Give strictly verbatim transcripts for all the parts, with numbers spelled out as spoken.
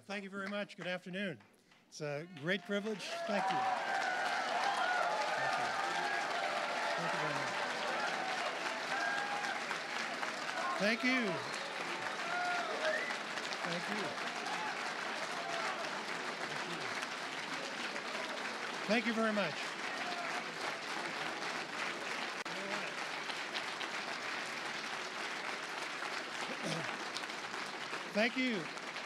Thank you very much. Good afternoon. It's a great privilege. Thank you. Thank you. Thank you very much. Thank you. Thank you. Thank you very much. Thank you.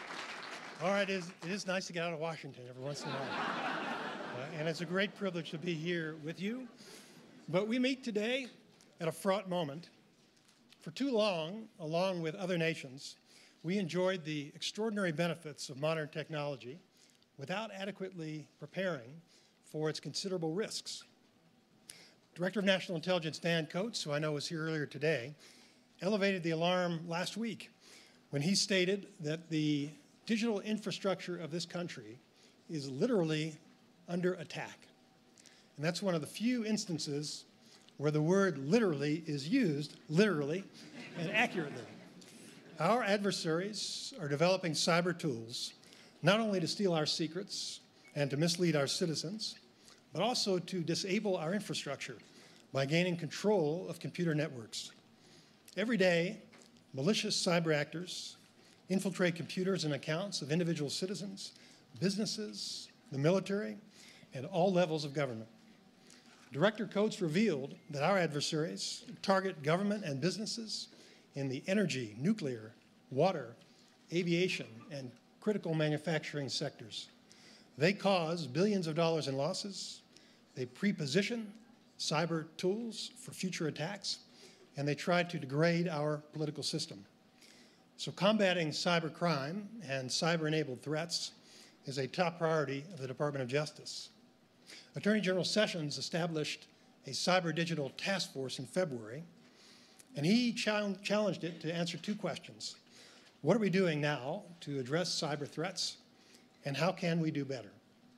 All right, it is, it is nice to get out of Washington every once in a while. Uh, and it's a great privilege to be here with you. But we meet today at a fraught moment. For too long, along with other nations, we enjoyed the extraordinary benefits of modern technology without adequately preparing for its considerable risks. Director of National Intelligence Dan Coates, who I know was here earlier today, elevated the alarm last week when he stated that the digital infrastructure of this country is literally under attack. And that's one of the few instances where the word literally is used literally and accurately. Our adversaries are developing cyber tools not only to steal our secrets and to mislead our citizens, but also to disable our infrastructure by gaining control of computer networks. Every day, malicious cyber actors infiltrate computers and accounts of individual citizens, businesses, the military, and all levels of government. Director Coates revealed that our adversaries target government and businesses in the energy, nuclear, water, aviation, and critical manufacturing sectors. They cause billions of dollars in losses, they pre-position cyber tools for future attacks, and they try to degrade our political system. So combating cybercrime and cyber-enabled threats is a top priority of the Department of Justice. Attorney General Sessions established a cyber digital task force in February, and he challenged it to answer two questions. What are we doing now to address cyber threats, and how can we do better?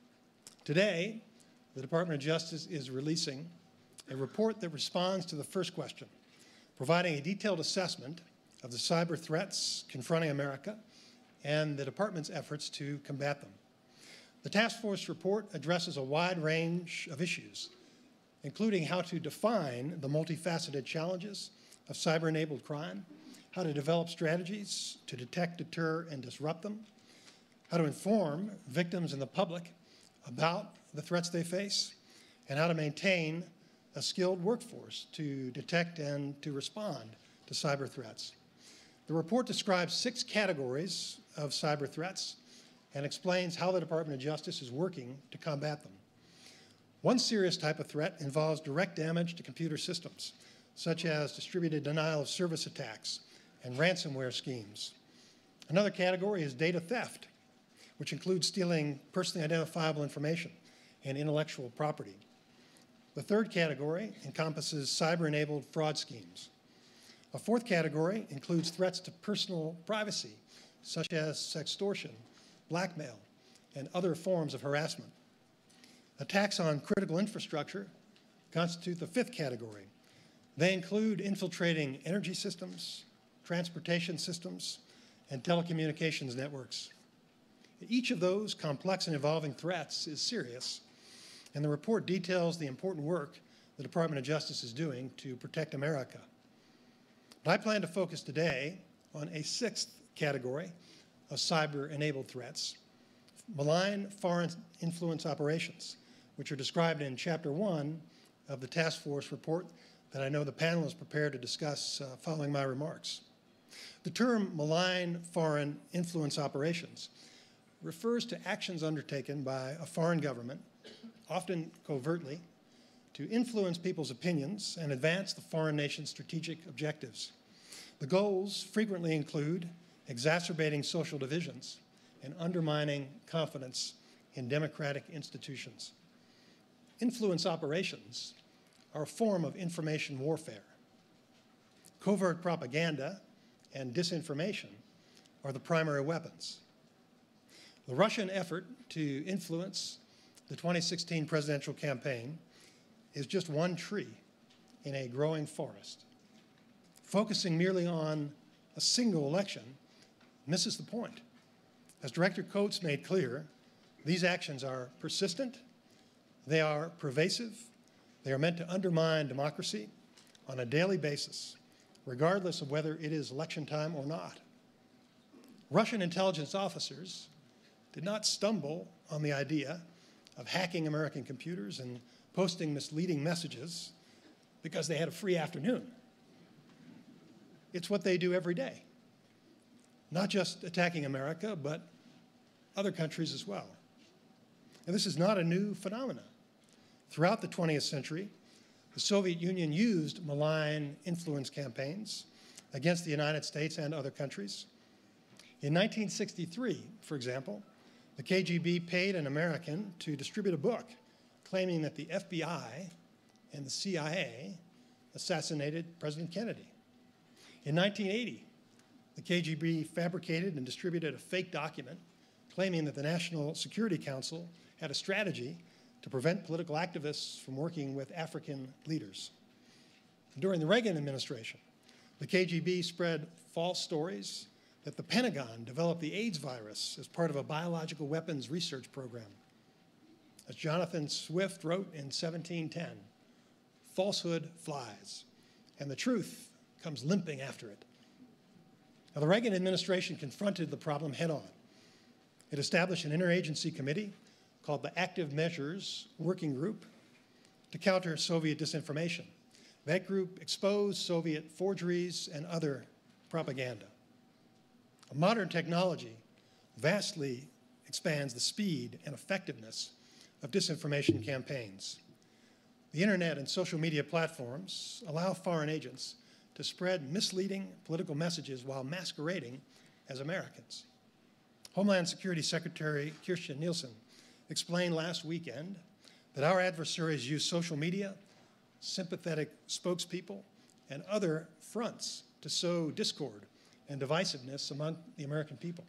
Today, the Department of Justice is releasing a report that responds to the first question, providing a detailed assessment of the cyber threats confronting America and the department's efforts to combat them. The task force report addresses a wide range of issues, including how to define the multifaceted challenges of cyber-enabled crime, how to develop strategies to detect, deter, and disrupt them, how to inform victims and the public about the threats they face, and how to maintain a skilled workforce to detect and to respond to cyber threats. The report describes six categories of cyber threats and explains how the Department of Justice is working to combat them. One serious type of threat involves direct damage to computer systems, such as distributed denial of service attacks and ransomware schemes. Another category is data theft, which includes stealing personally identifiable information and intellectual property. The third category encompasses cyber-enabled fraud schemes. A fourth category includes threats to personal privacy, such as sextortion, blackmail, and other forms of harassment. Attacks on critical infrastructure constitute the fifth category. They include infiltrating energy systems, transportation systems, and telecommunications networks. Each of those complex and evolving threats is serious, and the report details the important work the Department of Justice is doing to protect America. But I plan to focus today on a sixth category of cyber-enabled threats, malign foreign influence operations, which are described in Chapter one of the task force report that I know the panel is prepared to discuss uh, following my remarks. The term malign foreign influence operations refers to actions undertaken by a foreign government, often covertly, to influence people's opinions and advance the foreign nation's strategic objectives. The goals frequently include exacerbating social divisions and undermining confidence in democratic institutions. Influence operations are a form of information warfare. Covert propaganda and disinformation are the primary weapons. The Russian effort to influence the twenty sixteen presidential campaign is just one tree in a growing forest. Focusing merely on a single election misses the point. As Director Coates made clear, these actions are persistent, they are pervasive, they are meant to undermine democracy on a daily basis, regardless of whether it is election time or not. Russian intelligence officers did not stumble on the idea of hacking American computers and posting misleading messages because they had a free afternoon. It's what they do every day, not just attacking America, but other countries as well. And this is not a new phenomenon. Throughout the twentieth century, the Soviet Union used malign influence campaigns against the United States and other countries. In nineteen sixty-three, for example, the K G B paid an American to distribute a book claiming that the F B I and the C I A assassinated President Kennedy. In nineteen eighty, the K G B fabricated and distributed a fake document claiming that the National Security Council had a strategy to prevent political activists from working with African leaders. During the Reagan administration, the K G B spread false stories that the Pentagon developed the AIDS virus as part of a biological weapons research program. As Jonathan Swift wrote in seventeen ten, falsehood flies, and the truth comes limping after it. Now, the Reagan administration confronted the problem head-on. It established an interagency committee called the Active Measures Working Group to counter Soviet disinformation. That group exposed Soviet forgeries and other propaganda. Modern technology vastly expands the speed and effectiveness of disinformation campaigns. The internet and social media platforms allow foreign agents to spread misleading political messages while masquerading as Americans. Homeland Security Secretary Kirstjen Nielsen explained last weekend that our adversaries use social media, sympathetic spokespeople, and other fronts to sow discord and divisiveness among the American people.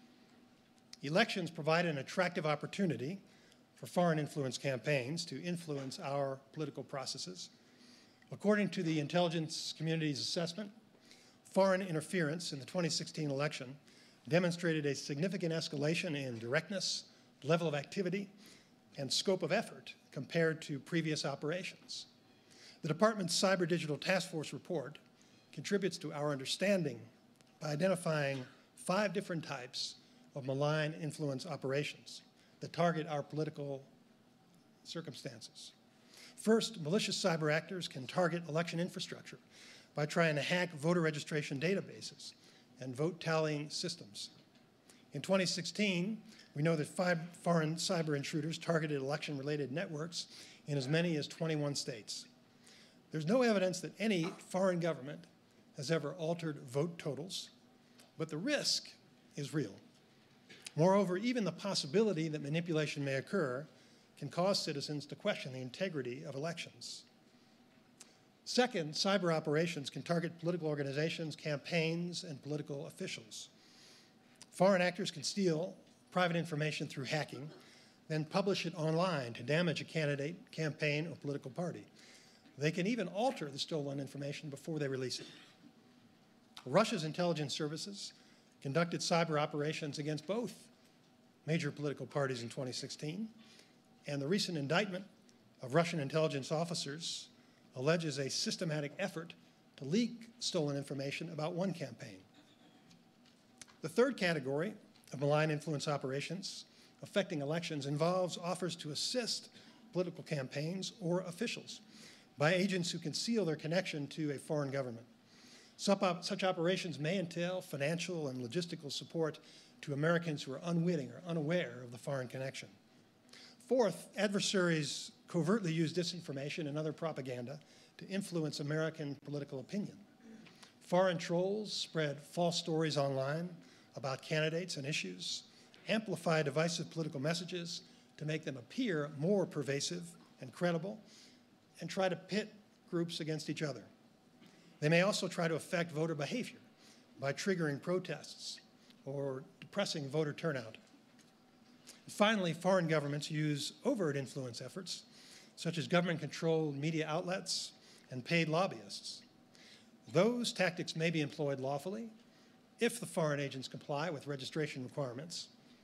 Elections provide an attractive opportunity for foreign influence campaigns to influence our political processes. According to the intelligence community's assessment, foreign interference in the twenty sixteen election demonstrated a significant escalation in directness, level of activity, and scope of effort compared to previous operations. The Department's Cyber Digital Task Force report contributes to our understanding by identifying five different types of malign influence operations that target our political circumstances. First, malicious cyber actors can target election infrastructure by trying to hack voter registration databases and vote tallying systems. In twenty sixteen, we know that five foreign cyber intruders targeted election-related networks in as many as twenty-one states. There's no evidence that any foreign government has ever altered vote totals, but the risk is real. Moreover, even the possibility that manipulation may occur can cause citizens to question the integrity of elections. Second, cyber operations can target political organizations, campaigns, and political officials. Foreign actors can steal private information through hacking, then publish it online to damage a candidate, campaign, or political party. They can even alter the stolen information before they release it. Russia's intelligence services conducted cyber operations against both major political parties in twenty sixteen, and the recent indictment of Russian intelligence officers alleges a systematic effort to leak stolen information about one campaign. The third category of malign influence operations affecting elections involves offers to assist political campaigns or officials by agents who conceal their connection to a foreign government. Such operations may entail financial and logistical support to Americans who are unwitting or unaware of the foreign connection. Fourth, adversaries covertly use disinformation and other propaganda to influence American political opinion. Foreign trolls spread false stories online about candidates and issues, amplify divisive political messages to make them appear more pervasive and credible, and try to pit groups against each other. They may also try to affect voter behavior by triggering protests or depressing voter turnout. Finally, foreign governments use overt influence efforts, such as government-controlled media outlets and paid lobbyists. Those tactics may be employed lawfully if the foreign agents comply with registration requirements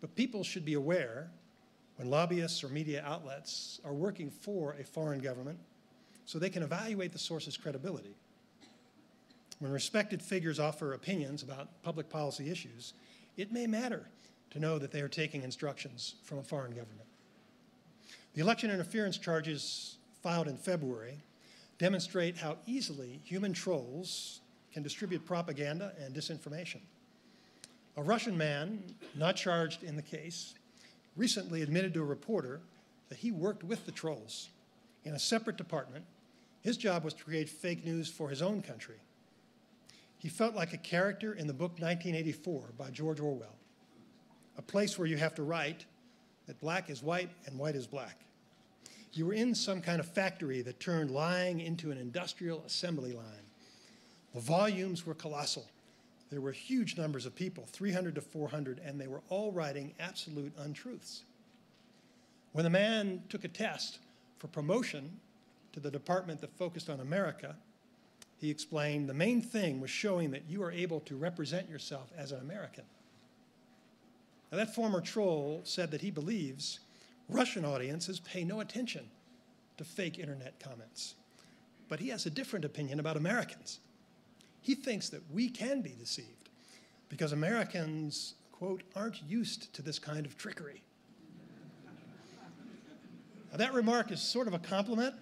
But people should be aware when lobbyists or media outlets are working for a foreign government so they can evaluate the source's credibility. When respected figures offer opinions about public policy issues, it may matter to know that they are taking instructions from a foreign government. The election interference charges filed in February demonstrate how easily human trolls can distribute propaganda and disinformation. A Russian man, not charged in the case, recently admitted to a reporter that he worked with the trolls in a separate department. His job was to create fake news for his own country. He felt like a character in the book nineteen eighty-four by George Orwell, a place where you have to write that black is white and white is black. You were in some kind of factory that turned lying into an industrial assembly line. The volumes were colossal. There were huge numbers of people, three hundred to four hundred, and they were all writing absolute untruths. When the man took a test for promotion to the department that focused on America, he explained the main thing was showing that you are able to represent yourself as an American. Now, that former troll said that he believes Russian audiences pay no attention to fake internet comments. But he has a different opinion about Americans. He thinks that we can be deceived because Americans, quote, aren't used to this kind of trickery. Now, that remark is sort of a compliment.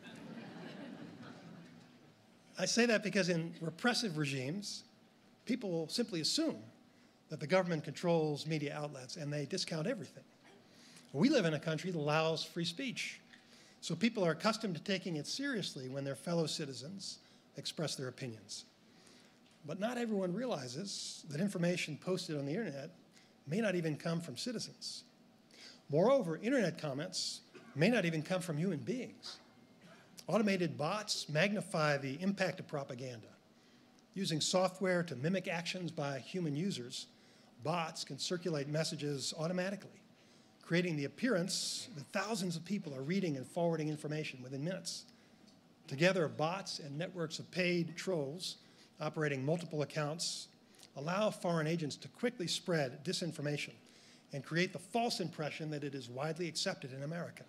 I say that because in repressive regimes, people simply assume that the government controls media outlets and they discount everything. We live in a country that allows free speech, so people are accustomed to taking it seriously when their fellow citizens express their opinions. But not everyone realizes that information posted on the internet may not even come from citizens. Moreover, internet comments may not even come from human beings. Automated bots magnify the impact of propaganda. Using software to mimic actions by human users, bots can circulate messages automatically, creating the appearance that thousands of people are reading and forwarding information within minutes. Together, bots and networks of paid trolls operating multiple accounts allow foreign agents to quickly spread disinformation and create the false impression that it is widely accepted in America.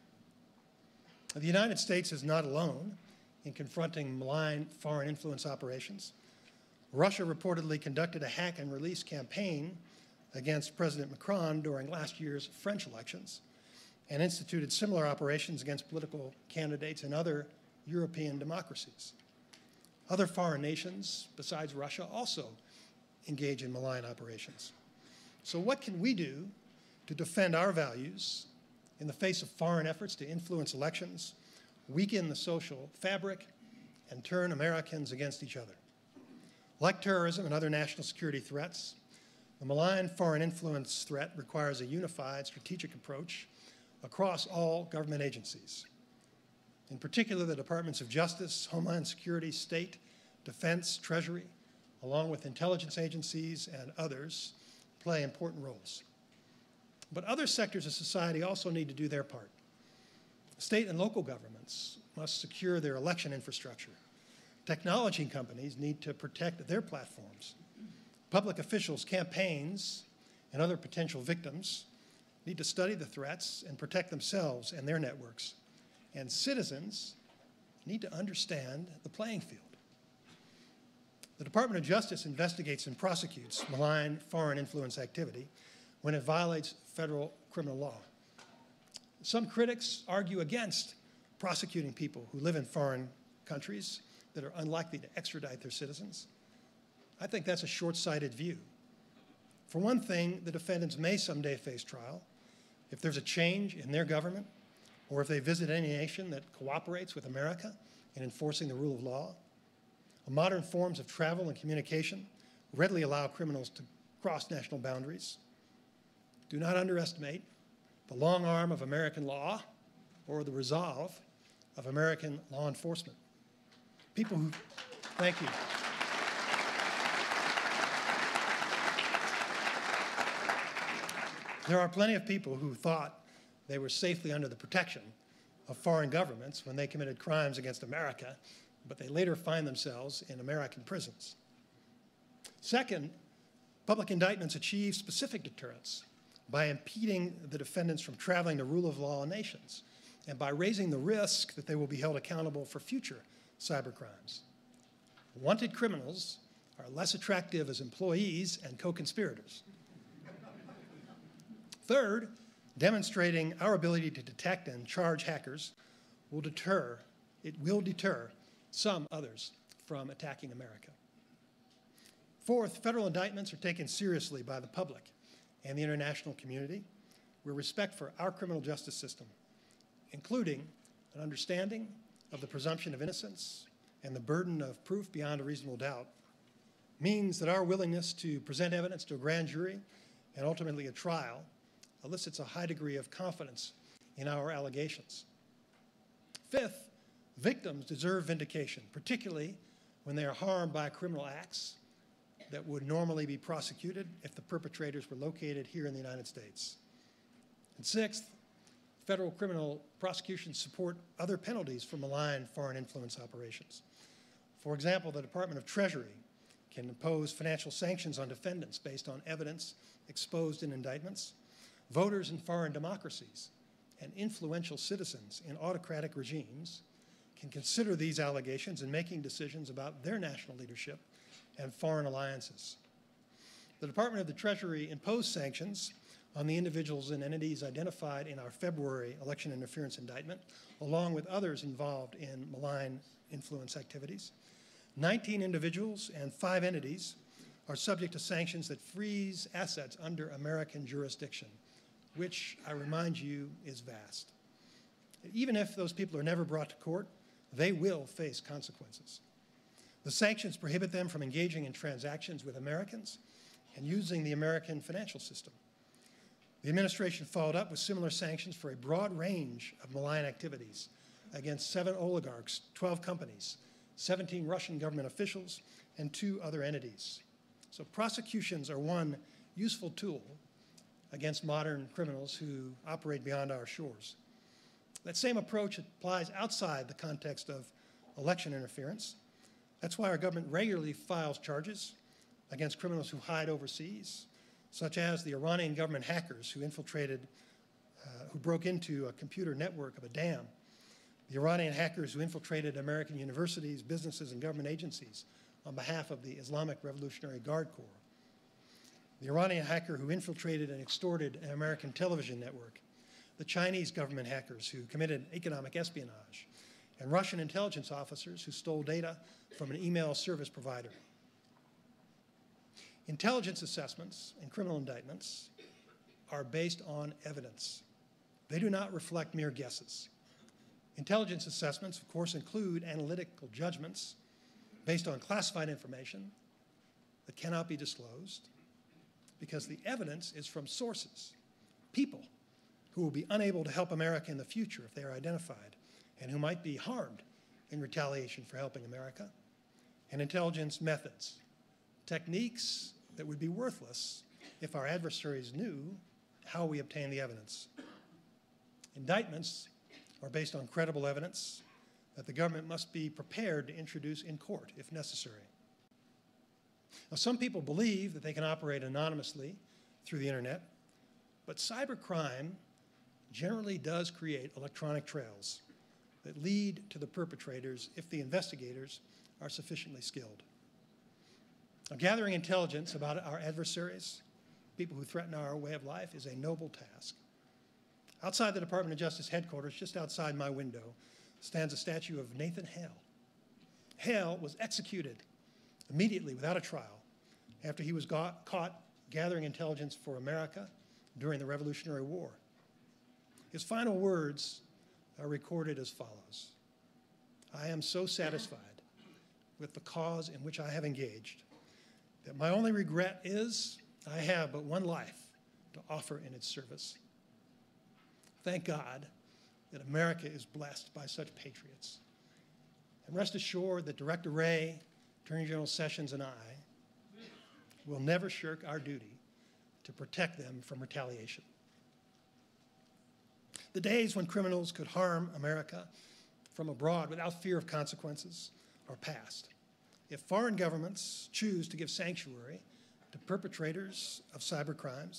The United States is not alone in confronting malign foreign influence operations. Russia reportedly conducted a hack and release campaign against President Macron during last year's French elections and instituted similar operations against political candidates in other European democracies. Other foreign nations besides Russia also engage in malign operations. So what can we do to defend our values in the face of foreign efforts to influence elections, weaken the social fabric, and turn Americans against each other? Like terrorism and other national security threats, the malign foreign influence threat requires a unified strategic approach across all government agencies. In particular, the Departments of Justice, Homeland Security, State, Defense, Treasury, along with intelligence agencies and others, play important roles. But other sectors of society also need to do their part. State and local governments must secure their election infrastructure. Technology companies need to protect their platforms. Public officials, campaigns, and other potential victims need to study the threats and protect themselves and their networks. And citizens need to understand the playing field. The Department of Justice investigates and prosecutes malign foreign influence activity when it violates federal criminal law. Some critics argue against prosecuting people who live in foreign countries that are unlikely to extradite their citizens. I think that's a short-sighted view. For one thing, the defendants may someday face trial if there's a change in their government or if they visit any nation that cooperates with America in enforcing the rule of law. Modern forms of travel and communication readily allow criminals to cross national boundaries. Do not underestimate the long arm of American law or the resolve of American law enforcement. People who, thank you. There are plenty of people who thought they were safely under the protection of foreign governments when they committed crimes against America, but they later find themselves in American prisons. Second, public indictments achieve specific deterrence by impeding the defendants from traveling to rule of law nations, and by raising the risk that they will be held accountable for future cybercrimes. Wanted criminals are less attractive as employees and co-conspirators. Third, demonstrating our ability to detect and charge hackers will deter, it will deter some others from attacking America. Fourth, federal indictments are taken seriously by the public and the international community with respect for our criminal justice system, including an understanding of the presumption of innocence and the burden of proof beyond a reasonable doubt, means that our willingness to present evidence to a grand jury and ultimately a trial elicits a high degree of confidence in our allegations. Fifth, victims deserve vindication, particularly when they are harmed by criminal acts that would normally be prosecuted if the perpetrators were located here in the United States. And sixth, federal criminal prosecutions support other penalties for malign foreign influence operations. For example, the Department of Treasury can impose financial sanctions on defendants based on evidence exposed in indictments. Voters in foreign democracies and influential citizens in autocratic regimes can consider these allegations in making decisions about their national leadership and foreign alliances. The Department of the Treasury imposed sanctions on the individuals and entities identified in our February election interference indictment, along with others involved in malign influence activities. nineteen individuals and five entities are subject to sanctions that freeze assets under American jurisdiction, which, I remind you, is vast. Even if those people are never brought to court, they will face consequences. The sanctions prohibit them from engaging in transactions with Americans and using the American financial system. The administration followed up with similar sanctions for a broad range of malign activities against seven oligarchs, twelve companies, seventeen Russian government officials, and two other entities. So prosecutions are one useful tool against modern criminals who operate beyond our shores. That same approach applies outside the context of election interference. That's why our government regularly files charges against criminals who hide overseas, such as the Iranian government hackers who infiltrated, uh, who broke into a computer network of a dam, the Iranian hackers who infiltrated American universities, businesses, and government agencies on behalf of the Islamic Revolutionary Guard Corps, the Iranian hacker who infiltrated and extorted an American television network, the Chinese government hackers who committed economic espionage, and Russian intelligence officers who stole data from an email service provider. Intelligence assessments and criminal indictments are based on evidence. They do not reflect mere guesses. Intelligence assessments, of course, include analytical judgments based on classified information that cannot be disclosed because the evidence is from sources, people who will be unable to help America in the future if they are identified and who might be harmed in retaliation for helping America, and intelligence methods, techniques that would be worthless if our adversaries knew how we obtain the evidence. Indictments are based on credible evidence that the government must be prepared to introduce in court if necessary. Now, some people believe that they can operate anonymously through the internet, but cybercrime generally does create electronic trails that lead to the perpetrators if the investigators are sufficiently skilled. Now, gathering intelligence about our adversaries, people who threaten our way of life, is a noble task. Outside the Department of Justice headquarters, just outside my window, stands a statue of Nathan Hale. Hale was executed immediately without a trial after he was got, caught gathering intelligence for America during the Revolutionary War. His final words are recorded as follows: "I am so satisfied with the cause in which I have engaged that my only regret is I have but one life to offer in its service." Thank God that America is blessed by such patriots. And rest assured that Director Wray, Attorney General Sessions, and I will never shirk our duty to protect them from retaliation. The days when criminals could harm America from abroad without fear of consequences are past. If foreign governments choose to give sanctuary to perpetrators of cybercrimes,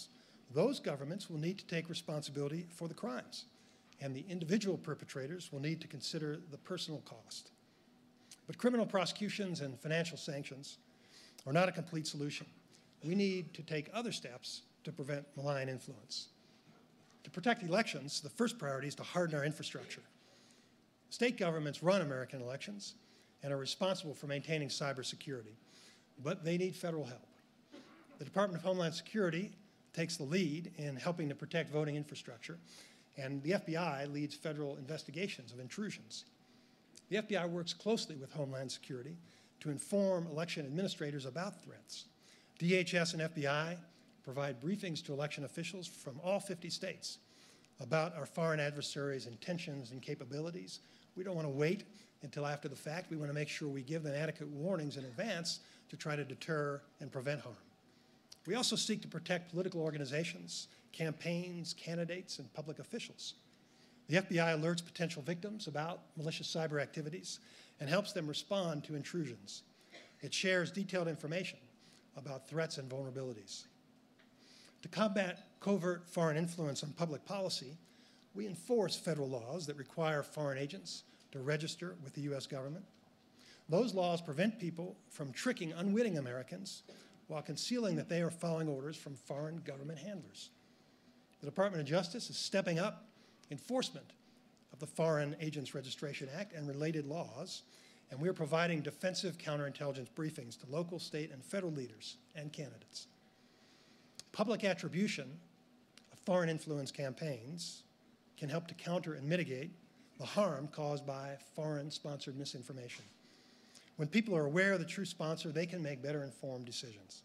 those governments will need to take responsibility for the crimes, and the individual perpetrators will need to consider the personal cost. But criminal prosecutions and financial sanctions are not a complete solution. We need to take other steps to prevent malign influence. To protect elections, the first priority is to harden our infrastructure. State governments run American elections and are responsible for maintaining cybersecurity, but they need federal help. The Department of Homeland Security takes the lead in helping to protect voting infrastructure, and the F B I leads federal investigations of intrusions. The F B I works closely with Homeland Security to inform election administrators about threats. D H S and F B I provide briefings to election officials from all fifty states about our foreign adversaries' intentions and capabilities. We don't want to wait until after the fact. We want to make sure we give them adequate warnings in advance to try to deter and prevent harm. We also seek to protect political organizations, campaigns, candidates, and public officials. The F B I alerts potential victims about malicious cyber activities and helps them respond to intrusions. It shares detailed information about threats and vulnerabilities. To combat covert foreign influence on public policy, we enforce federal laws that require foreign agents to register with the U S government. Those laws prevent people from tricking unwitting Americans while concealing that they are following orders from foreign government handlers. The Department of Justice is stepping up enforcement of the Foreign Agents Registration Act and related laws, and we are providing defensive counterintelligence briefings to local, state, and federal leaders and candidates. Public attribution of foreign influence campaigns can help to counter and mitigate the harm caused by foreign-sponsored misinformation. When people are aware of the true sponsor, they can make better informed decisions.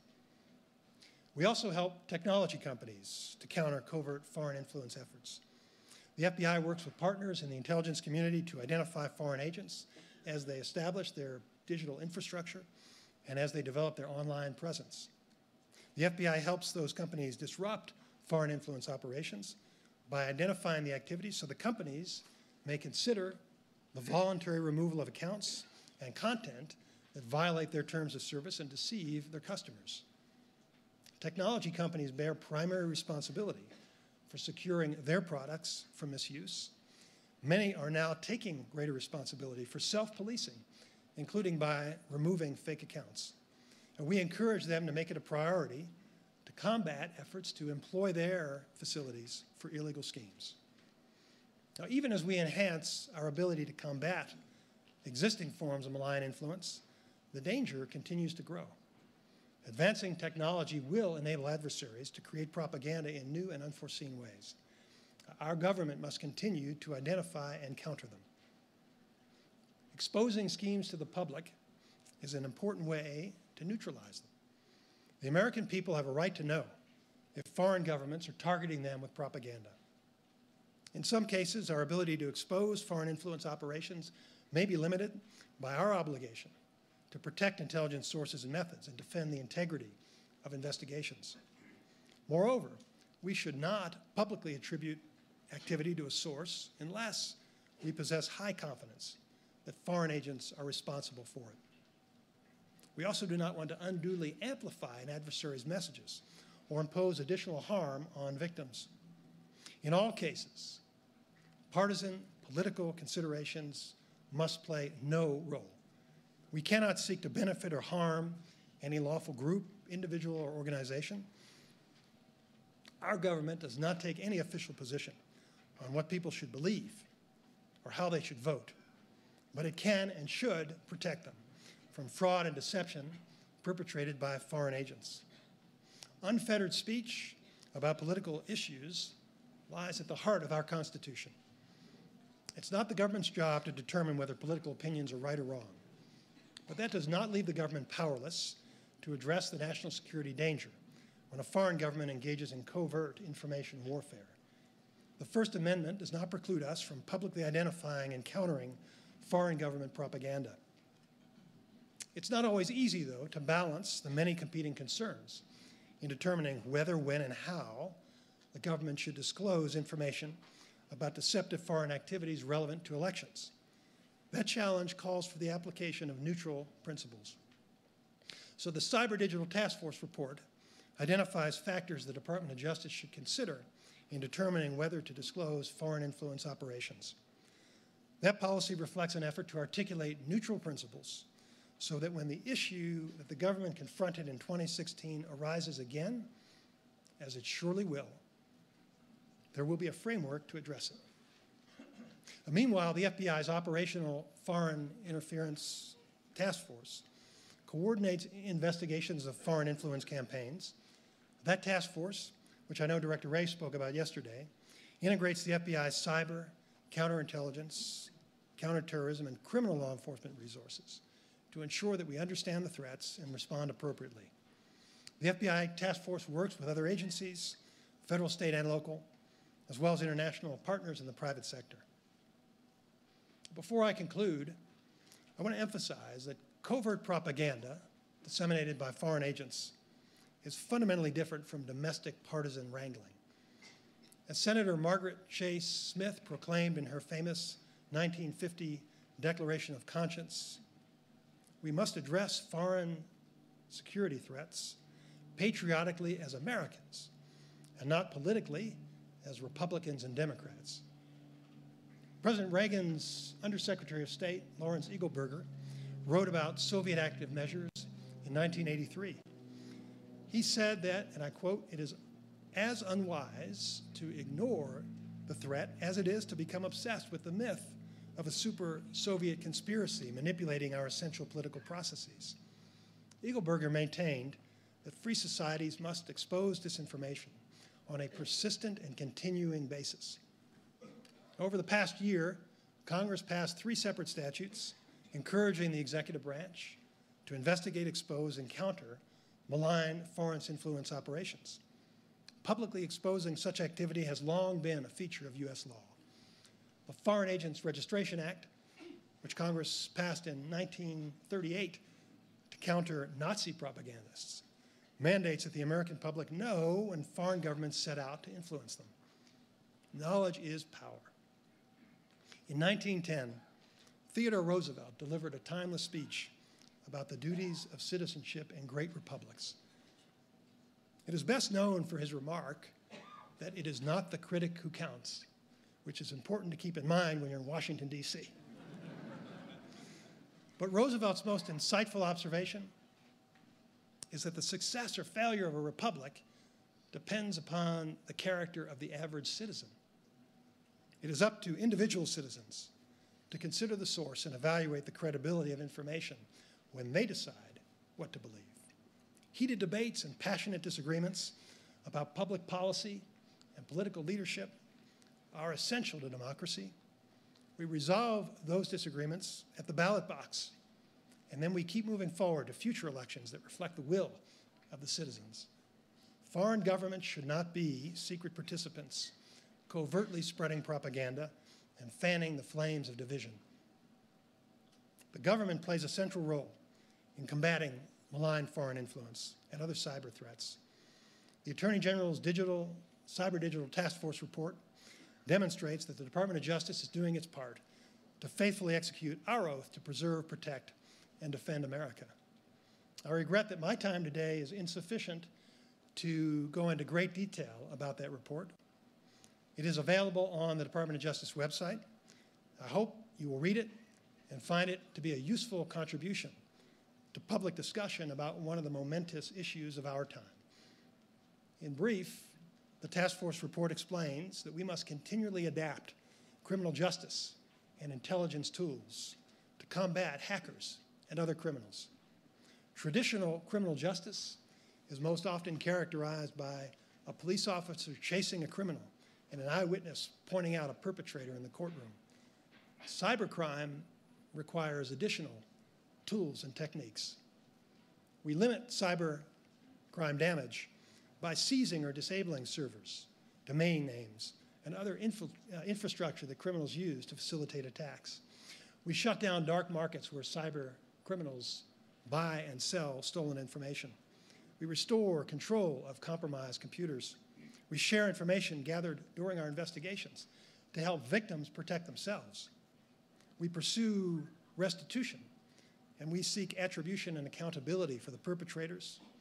We also help technology companies to counter covert foreign influence efforts. The F B I works with partners in the intelligence community to identify foreign agents as they establish their digital infrastructure and as they develop their online presence. The F B I helps those companies disrupt foreign influence operations by identifying the activities so the companies may consider the voluntary removal of accounts and content that violate their terms of service and deceive their customers. Technology companies bear primary responsibility for securing their products from misuse. Many are now taking greater responsibility for self-policing, including by removing fake accounts. And we encourage them to make it a priority to combat efforts to employ their facilities for illegal schemes. Now, even as we enhance our ability to combat existing forms of malign influence, the danger continues to grow. Advancing technology will enable adversaries to create propaganda in new and unforeseen ways. Our government must continue to identify and counter them. Exposing schemes to the public is an important way to neutralize them. The American people have a right to know if foreign governments are targeting them with propaganda. In some cases, our ability to expose foreign influence operations may be limited by our obligation to protect intelligence sources and methods and defend the integrity of investigations. Moreover, we should not publicly attribute activity to a source unless we possess high confidence that foreign agents are responsible for it. We also do not want to unduly amplify an adversary's messages or impose additional harm on victims. In all cases, partisan political considerations must play no role. We cannot seek to benefit or harm any lawful group, individual, or organization. Our government does not take any official position on what people should believe or how they should vote, but it can and should protect them from fraud and deception perpetrated by foreign agents. Unfettered speech about political issues lies at the heart of our Constitution. It's not the government's job to determine whether political opinions are right or wrong, but that does not leave the government powerless to address the national security danger when a foreign government engages in covert information warfare. The First Amendment does not preclude us from publicly identifying and countering foreign government propaganda. It's not always easy, though, to balance the many competing concerns in determining whether, when, and how the government should disclose information about deceptive foreign activities relevant to elections. That challenge calls for the application of neutral principles. So the Cyber Digital Task Force report identifies factors the Department of Justice should consider in determining whether to disclose foreign influence operations. That policy reflects an effort to articulate neutral principles so that when the issue that the government confronted in twenty sixteen arises again, as it surely will, there will be a framework to address it. Meanwhile, the F B I's Operational Foreign Interference Task Force coordinates investigations of foreign influence campaigns. That task force, which I know Director Wray spoke about yesterday, integrates the F B I's cyber, counterintelligence, counterterrorism, and criminal law enforcement resources to ensure that we understand the threats and respond appropriately. The F B I task force works with other agencies, federal, state, and local, as well as international partners in the private sector. Before I conclude, I want to emphasize that covert propaganda disseminated by foreign agents is fundamentally different from domestic partisan wrangling. As Senator Margaret Chase Smith proclaimed in her famous nineteen fifty Declaration of Conscience, we must address foreign security threats patriotically as Americans and not politically as Republicans and Democrats. President Reagan's Undersecretary of State, Lawrence Eagleburger, wrote about Soviet active measures in nineteen eighty-three. He said that, and I quote, "It is as unwise to ignore the threat as it is to become obsessed with the myth of a super Soviet conspiracy manipulating our essential political processes." Eagleburger maintained that free societies must expose disinformation on a persistent and continuing basis. Over the past year, Congress passed three separate statutes encouraging the executive branch to investigate, expose, and counter malign foreign influence operations. Publicly exposing such activity has long been a feature of U S law. The Foreign Agents Registration Act, which Congress passed in nineteen thirty-eight to counter Nazi propagandists, mandates that the American public know when foreign governments set out to influence them. Knowledge is power. In nineteen ten, Theodore Roosevelt delivered a timeless speech about the duties of citizenship in great republics. It is best known for his remark that it is not the critic who counts, which is important to keep in mind when you're in Washington, D C But Roosevelt's most insightful observation is that the success or failure of a republic depends upon the character of the average citizen. It is up to individual citizens to consider the source and evaluate the credibility of information when they decide what to believe. Heated debates and passionate disagreements about public policy and political leadership are essential to democracy. We resolve those disagreements at the ballot box, and then we keep moving forward to future elections that reflect the will of the citizens. Foreign governments should not be secret participants, covertly spreading propaganda and fanning the flames of division. The government plays a central role in combating malign foreign influence and other cyber threats. The Attorney General's digital, Cyber Digital Task Force report demonstrates that the Department of Justice is doing its part to faithfully execute our oath to preserve, protect, and defend America. I regret that my time today is insufficient to go into great detail about that report. It is available on the Department of Justice website. I hope you will read it and find it to be a useful contribution to public discussion about one of the momentous issues of our time. In brief, the task force report explains that we must continually adapt criminal justice and intelligence tools to combat hackers and other criminals. Traditional criminal justice is most often characterized by a police officer chasing a criminal and an eyewitness pointing out a perpetrator in the courtroom. Cybercrime requires additional tools and techniques. We limit cybercrime damage by seizing or disabling servers, domain names, and other infra uh, infrastructure that criminals use to facilitate attacks. We shut down dark markets where cyber criminals buy and sell stolen information. We restore control of compromised computers. We share information gathered during our investigations to help victims protect themselves. We pursue restitution, and we seek attribution and accountability for the perpetrators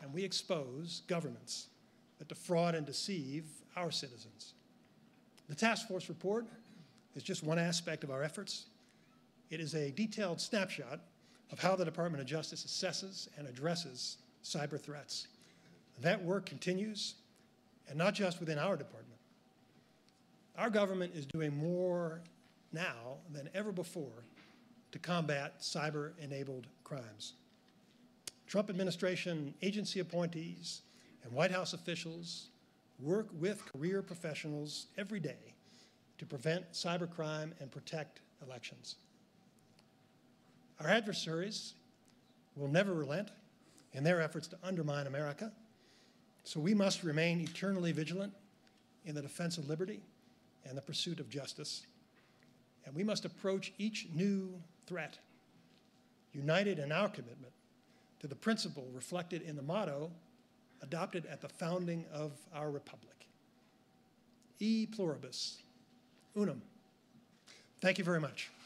and we expose governments that defraud and deceive our citizens. The task force report is just one aspect of our efforts. It is a detailed snapshot of how the Department of Justice assesses and addresses cyber threats. That work continues, and not just within our department. Our government is doing more now than ever before to combat cyber-enabled crimes. Trump administration agency appointees and White House officials work with career professionals every day to prevent cybercrime and protect elections. Our adversaries will never relent in their efforts to undermine America, so we must remain eternally vigilant in the defense of liberty and the pursuit of justice. And we must approach each new threat united in our commitment to the principle reflected in the motto adopted at the founding of our republic. E pluribus unum. Thank you very much.